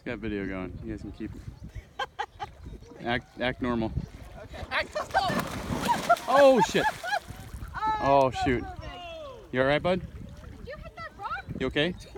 got video going. You guys can keep act normal. Okay. Oh shit! Oh shoot! You all right, bud? Did you hit that rock? You okay?